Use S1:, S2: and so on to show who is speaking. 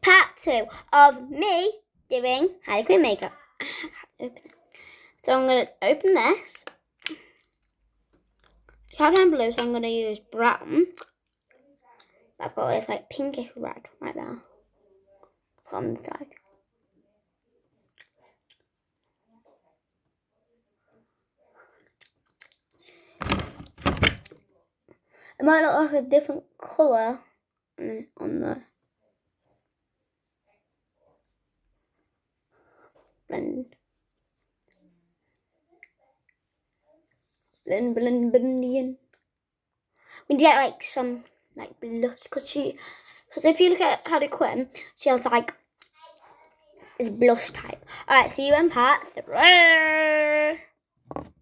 S1: part 2 of me doing Harley Quinn makeup. I can't open it. So I'm going to open this. I can't find blue, so I'm going to use brown. I've got this like pinkish red right there. Put on the side. It might look like a different colour on the blend. Blend. We need to get like some like blush because if you look at Harley Quinn, she has like this blush type. Alright, see you in part 3.